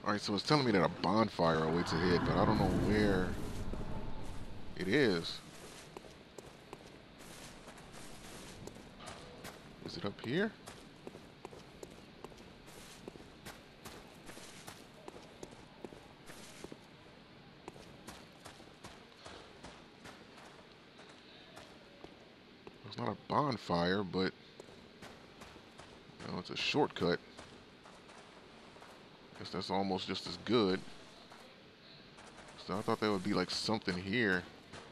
Alright, so it's telling me that a bonfire awaits ahead, but I don't know where it is. Is it up here? It's not a bonfire, but it's a shortcut. Guess that's almost just as good. So I thought there would be like something here.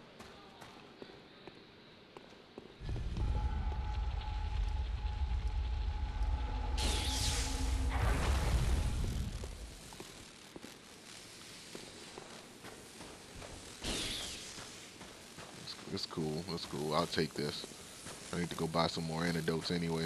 It's cool. It's cool. I'll take this. I need to go buy some more antidotes anyway.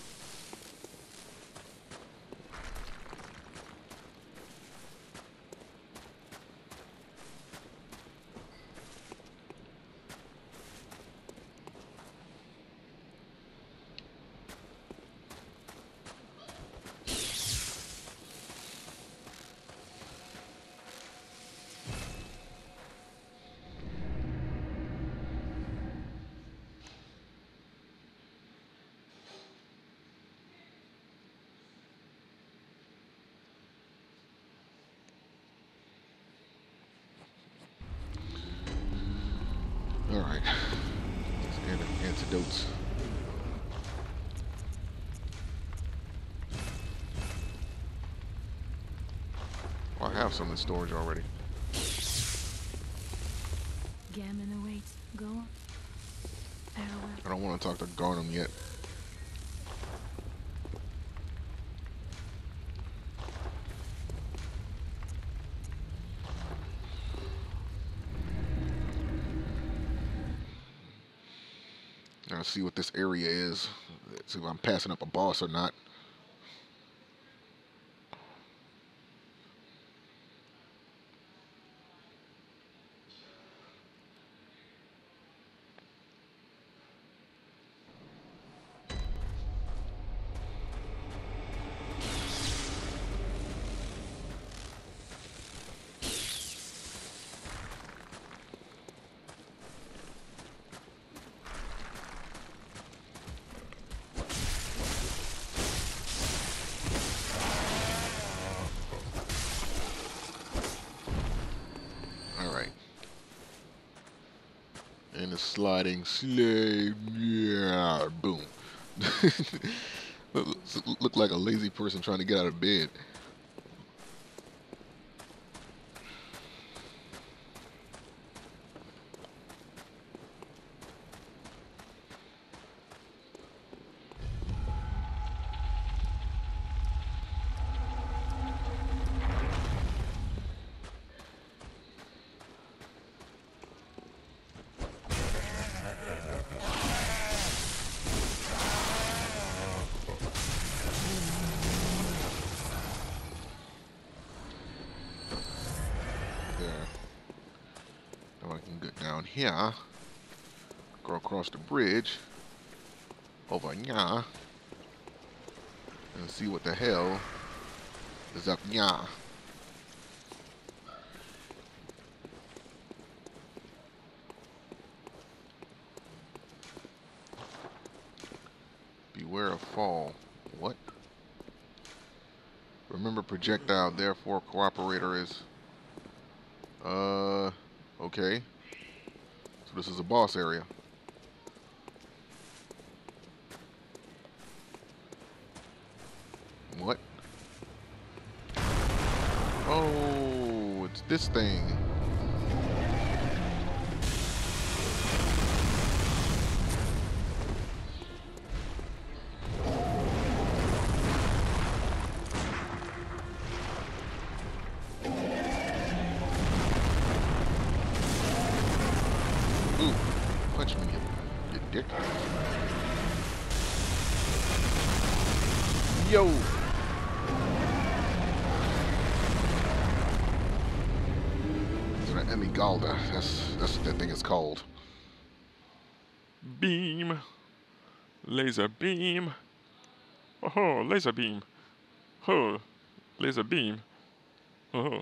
Alright. Antidotes. Well, I have some in storage already. Gammon awaits. Go on. Farewell. I don't want to talk to Garnham yet. I'll see what this area is. See if I'm passing up a boss or not. Alright. And the sliding slave. Yeah, boom. Look like a lazy person trying to get out of bed. There. Now I can get down here. Go across the bridge. Over here. And see what the hell is up here. Beware of fall. What? Remember projectile, therefore cooperator is... Okay. So this is a boss area. What? Oh, it's this thing. Ooh, punch me, you dick. Yo! It's an Emigalda. That's what that thing is called. Beam. Laser beam. Oh, laser beam. Oh, laser beam. Oh.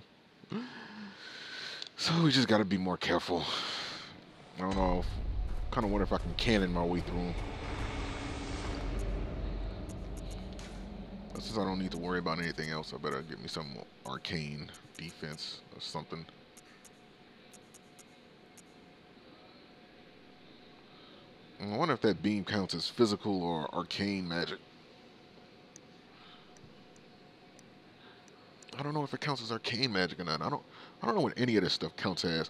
So we just gotta be more careful. I don't know. Kind of wonder if I can cannon my way through them. Since I don't need to worry about anything else, I better get me some arcane defense or something. I wonder if that beam counts as physical or arcane magic. I don't know if it counts as arcane magic or not. I don't know what any of this stuff counts as.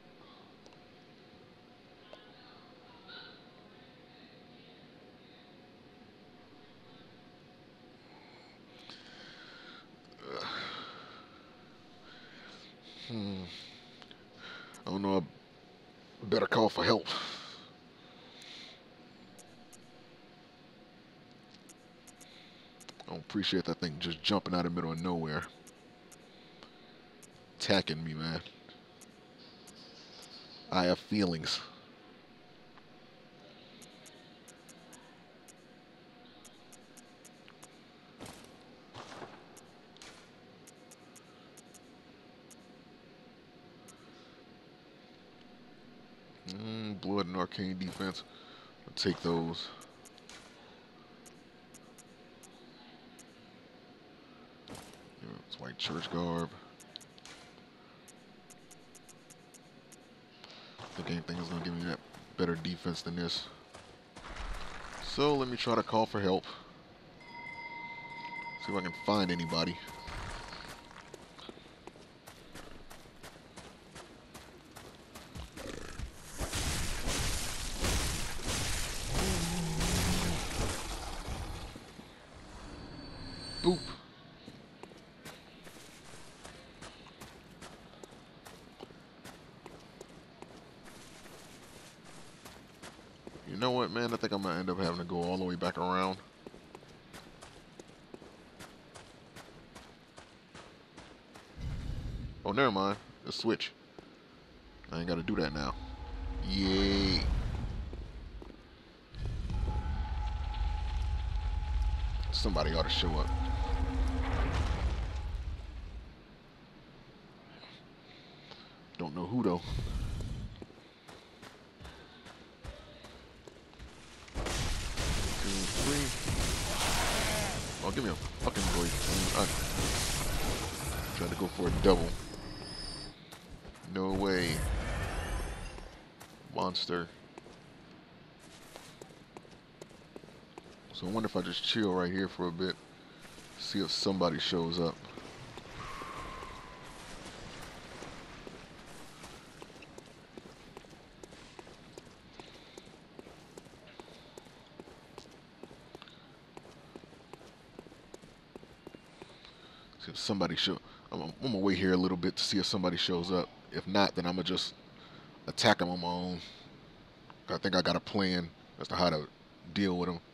I don't know. I better call for help. I don't appreciate that thing just jumping out of the middle of nowhere. Attacking me, man. I have feelings. Blood and arcane defense. I'll take those. It's white church garb. I think anything is going to give me that better defense than this. So let me try to call for help. See if I can find anybody. Boop. You know what, man? I think I'm going to end up having to go all the way back around. Oh, never mind. The switch. I ain't got to do that now. Yay. Somebody ought to show up. Don't know who, though. 2, 3. Oh, give me a fucking break. I tried to go for a double. No way. Monster. So I wonder if I just chill right here for a bit. See if somebody shows up. See if somebody I'm gonna wait here a little bit to see if somebody shows up. If not, then I'm gonna just attack them on my own. I think I got a plan as to how to deal with them.